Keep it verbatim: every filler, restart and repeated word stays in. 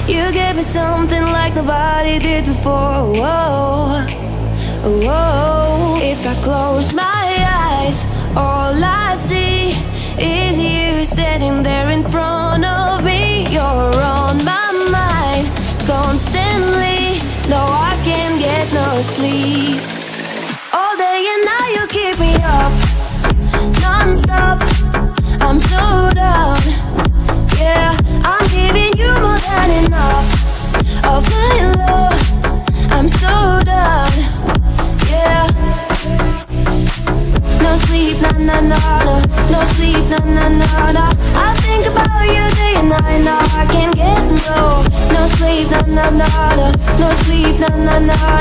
You gave me something like nobody did before. Whoa, whoa. If I close my eyes, all I see is you standing there in front of me. You're on my mind constantly. No, I can't get no sleep. All day and night you keep me up, non-stop. I'm so down. Yeah, I'm giving you more than enough of my love. I'm so down. Yeah. No sleep, na na na na. No sleep, na na na na. I think about you day and night. Now I can't get no. No sleep, na na na na. No sleep, na na na